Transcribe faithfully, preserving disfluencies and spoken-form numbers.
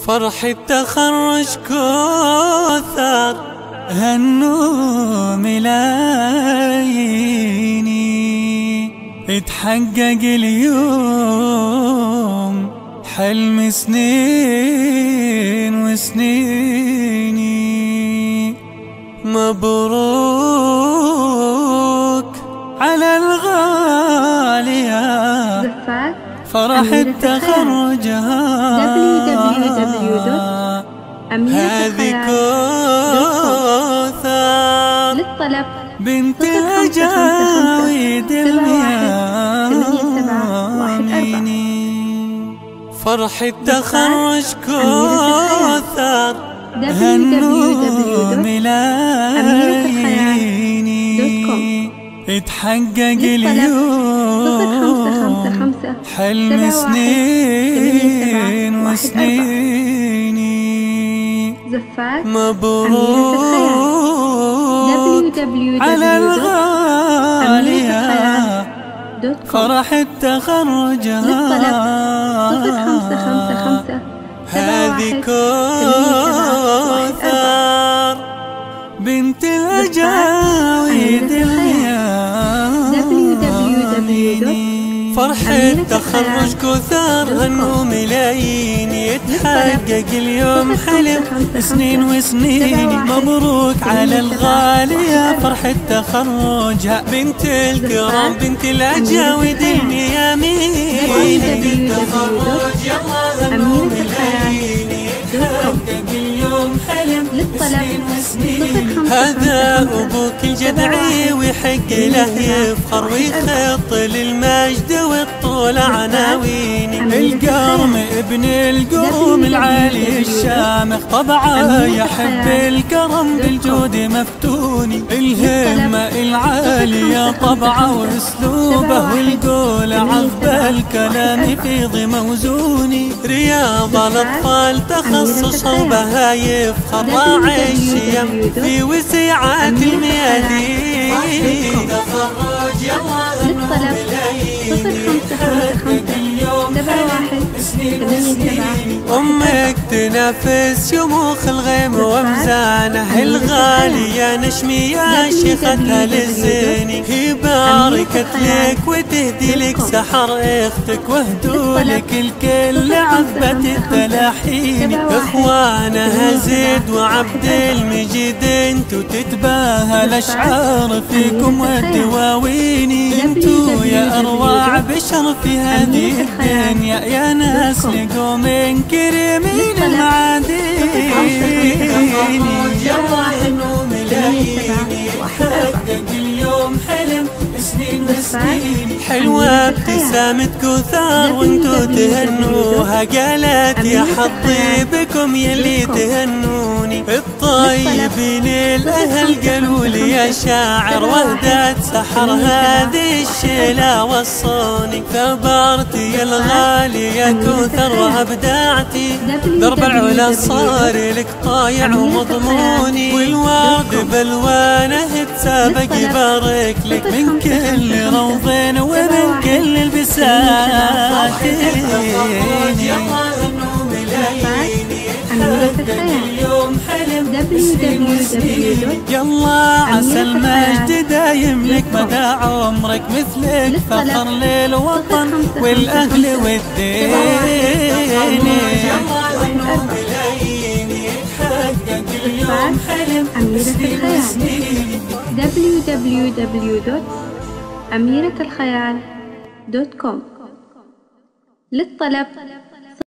فرح التخرج كثر هنوا ملاييني، اتحقق اليوم حلم سنين وسنيني. مبروك على الغالية فرح التخرج هذه كوثر بنت الأجاويد المياميني. فرح التخرج كوثر هنوا ملاييني، اتحقق اليوم حلم سنين وسنيني. مبروك على الغالية فرح التخرج هذه كوثر بنت الأجاويد المياميني. فرح التخرج كثر هنوا ملاييني، يتحقق اليوم حلم سنين وسنين. مبروك على الغالية فرح التخرج بنت الكرام بنت الأجاويد المياميني. التخرج يلا هنوا ملاييني، يتحقق اليوم حلم سنين وسنين. هذا أبوك الجدعي ويحق له يفخر ويخط للمجد والطول عناويني. القرم ابن القرم العالي الشامخ طبعه يحب الكرم بالجود مفتوني. الهمة العالية طبعه واسلوبه والقول عذب الكلام في ضي موزوني. رياض الاطفال تخصصه بها يفخر راعي الشيم في وسعات الميادين. تخرج يلا هنوا ملاييني، يتحقق اليوم حلم سنين وسنين. أمك تنافس شموخ الغيم ومزانه الغالية نشمي يا شيختها للزيني. هي باركت لك وتهدي لك سحر اختك وهدوا لك الكل عذبة التلاحين. اخوانها زيد وعبد المجيد انتو تتباهى الاشعار فيكم والدواويني. انتو يا اروع بشر في هذه الدنيا يا ناس لقوم كريمين المعادين. يلا هنوا ملاييني، يتحقق اليوم حلم سنين وسنين. حلوة ابتسامة كثر وانتو تهنوها، قالت يا حظي بكم يلي تهنوني. الطيبين الاهل قالوا لي يا شاعر وهدات سحر هذه الشيلة وصوني. ثبرتي الغالية كثر وابدعتي درب العلا صار لك طايع ومضموني. والورد بالوانه تسابق يبارك لك من كل روضين ومن كل البساتين. اليوم حلم سنين وسنين. يلا عسى المجد دايم لك مدى عمرك مثلك فخر للوطن والاهل والدين. يتحقق اليوم حلم سنين وسنين. دبليو دبليو دبليو دوت أميرة الخيال دوت كوم. للطلب